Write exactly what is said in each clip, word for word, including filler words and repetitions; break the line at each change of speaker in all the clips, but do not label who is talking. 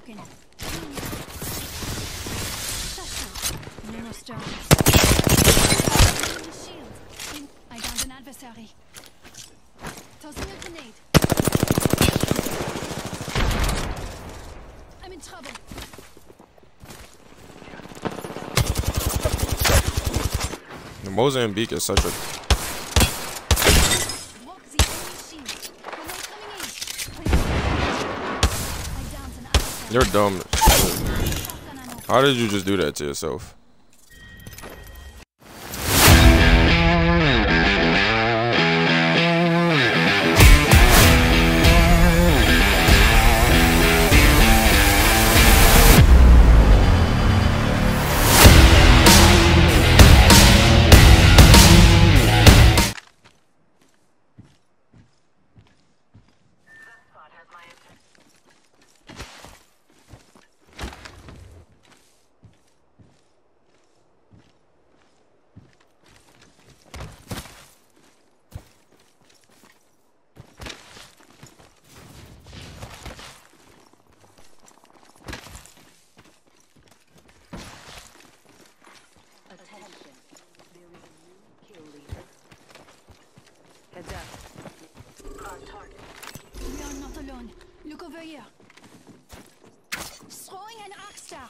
broken. No more stones. Shield. I found an adversary. Tossing a grenade. I'm in trouble.
The Mozambique is such a.
Walk the enemy shield. Grenade coming in. I downed an adversary.
You're dumb. How did you just do that to yourself?
We are not alone. Look over here. Throwing an arc star.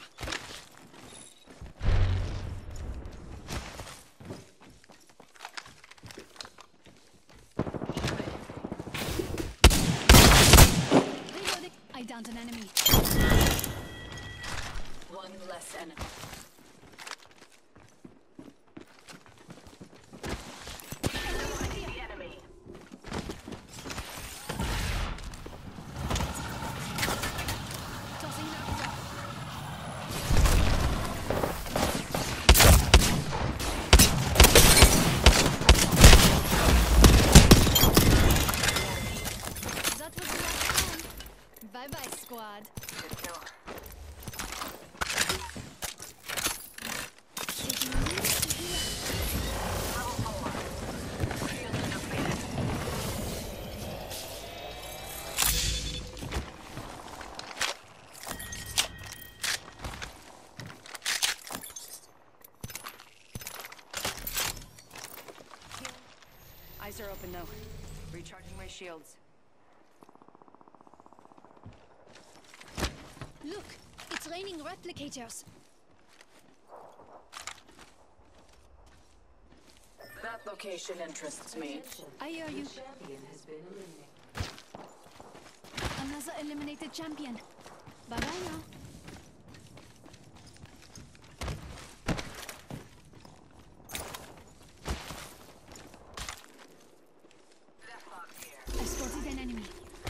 Reloading. I downed an enemy.
One less enemy.
Bye-bye, squad.
Good kill. Eyes are open though. Recharging my shields.
Look, it's raining replicators.
That location interests me.
I hear you.
Champion has been eliminated.
Another eliminated champion. Bye-bye now. I spotted an enemy.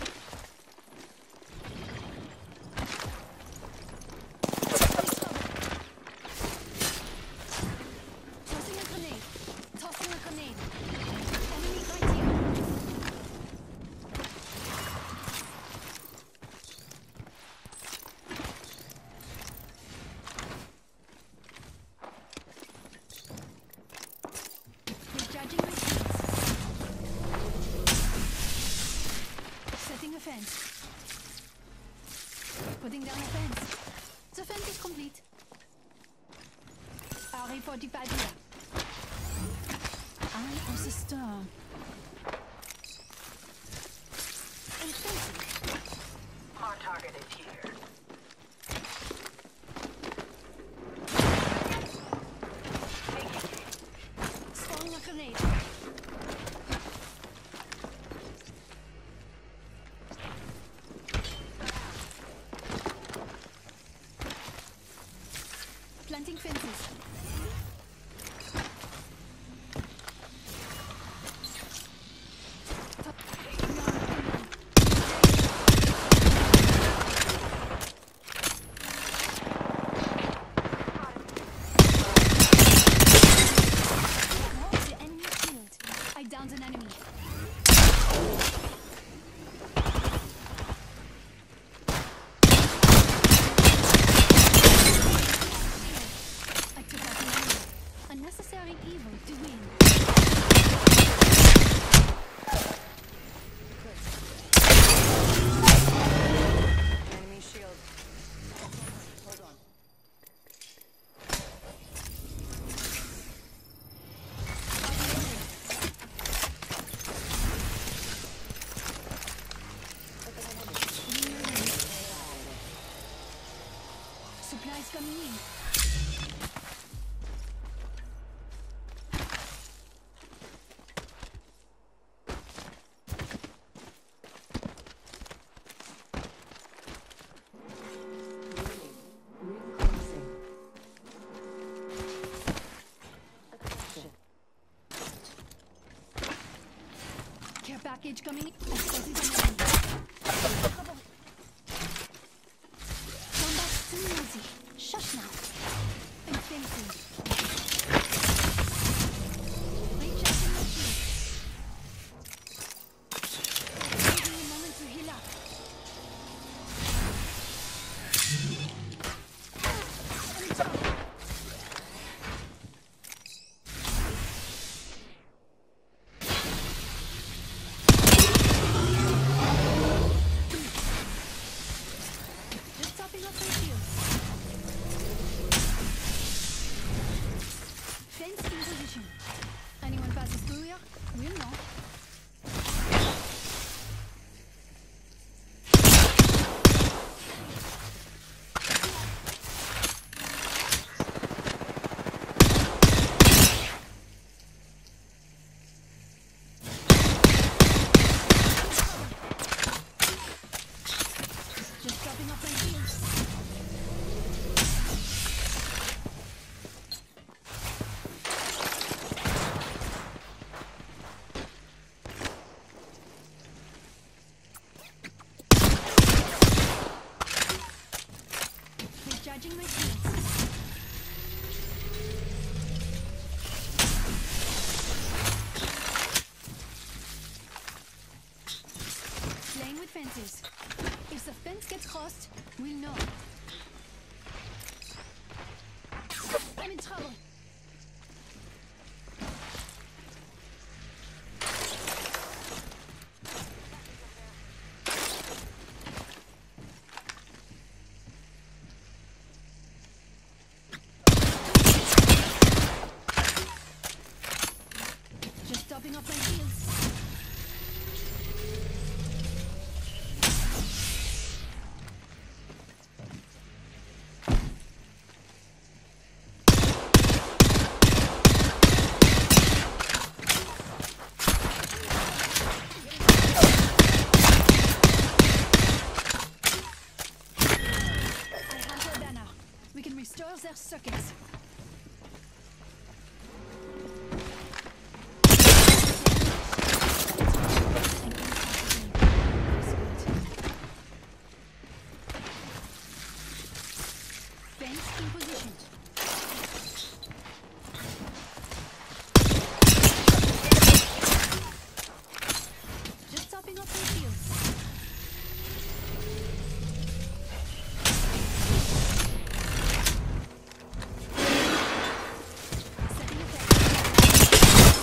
Tossing a grenade. Tossing a grenade. Enemy right here. Recharging my shields. Setting a fence. Putting down a fence. The fence is complete. R E forty-five here. Eye of the storm. And fencing.
Hard targeted here.
Throwing a grenade. Planting fences. Breach coming in. I spotted an enemy. Trouble. Combat too noisy. Shush now. I'm fainting. Recharging my shield. Taking a moment to heal up. I'm down. Just topping up my shields. Fence in position. Anyone passes through here? We'll know. Just topping up my shields. Recharging my shields. Playing with fences. If the fence gets crossed, we'll know. I'm in trouble. Just topping up my shields. I have their banner. We can restore their circuits. Fence in position. Just topping up my shields. Setting a fence.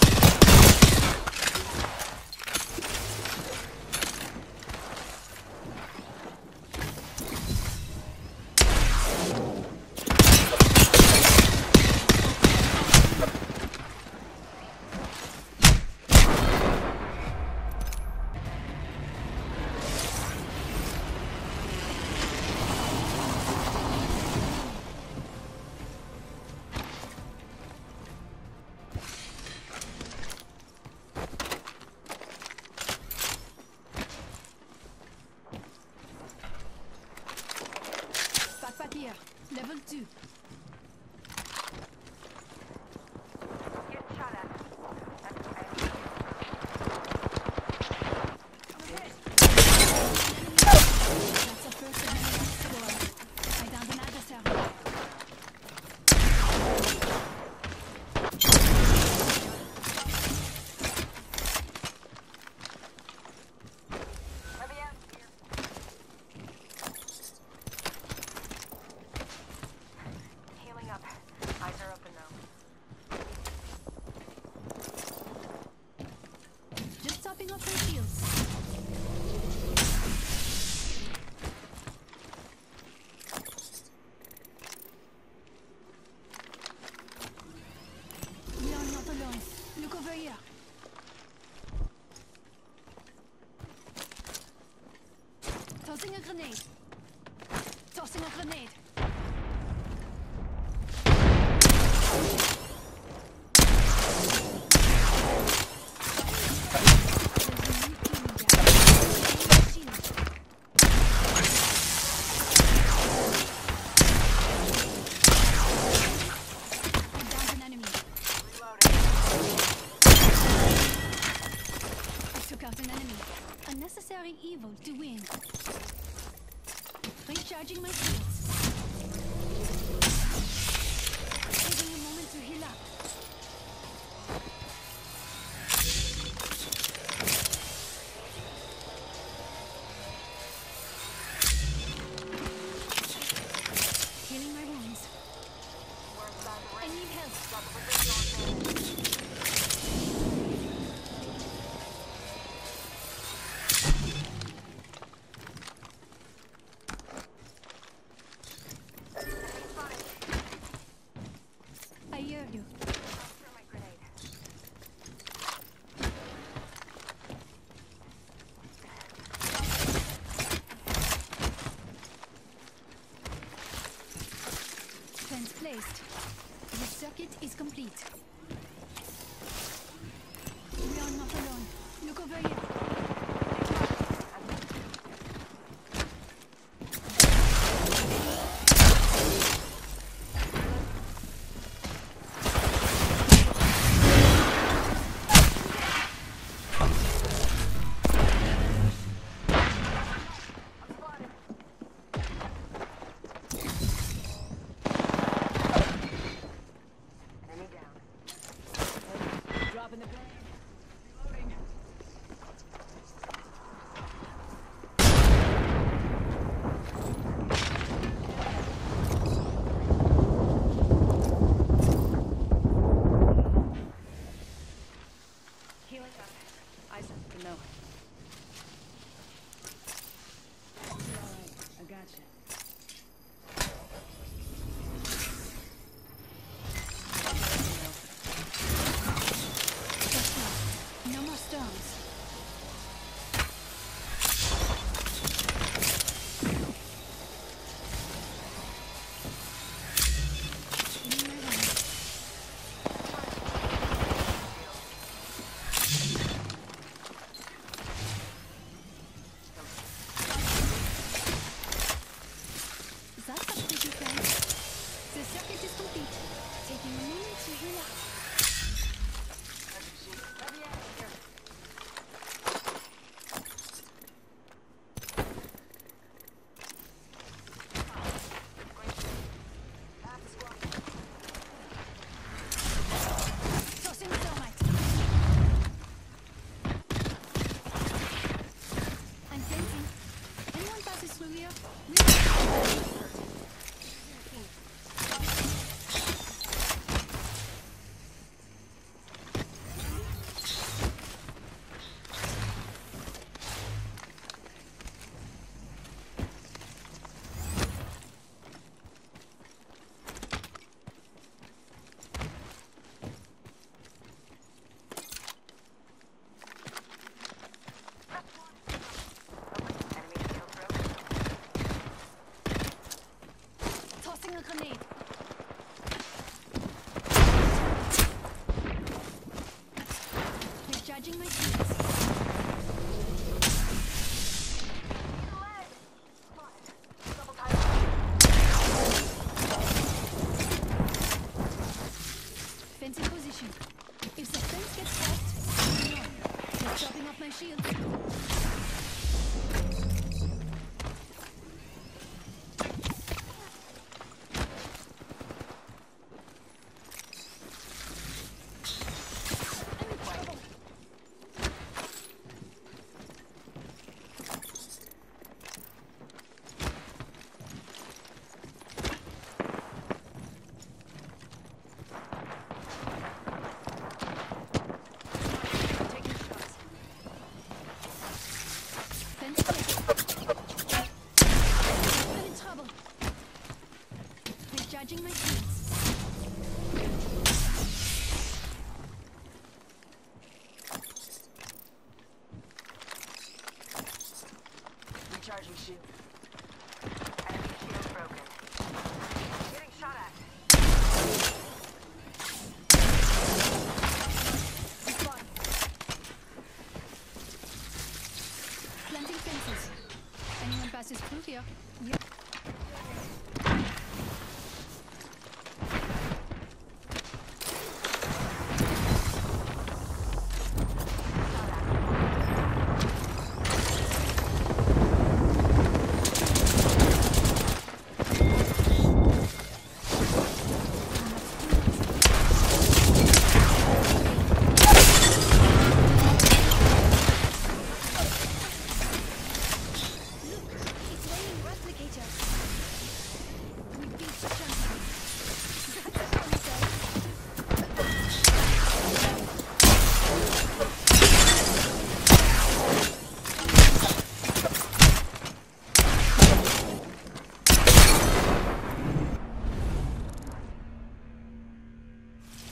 Backpack here. Level two. That's a first enemy score. I downed an adversary.
Healing up. Eyes are open now.
Just topping up my shields. We are not alone. Look over here. Tossing a grenade. Tossing a grenade. Took out an enemy. A necessary evil to win. Recharging my shields. Taking a moment to heal up. Healing my wounds. I need help. I hear you. Fence placed. The circuit is complete. We are not alone. Look over here.
Dropping the grenade. Reloading. Healing up. Eyes open, no. Alright, I gotcha.
Just now. No more stones. Healing my wounds. That's a pretty fence. The circuit is complete. Taking a moment to heal up. Tossing thermite. I'm fencing. Anyone passes through here? Tossing a grenade. Recharging my shields. Fence in position. If the fence gets crossed, no. They're chopping off my shield. I'm in trouble.
Taking shots.
Fence placed. I'm in trouble. Recharging my shields.
Recharging shield. Enemy shield broken. Getting shot at. Respond.
Planting fences. Anyone passes through here? Yep.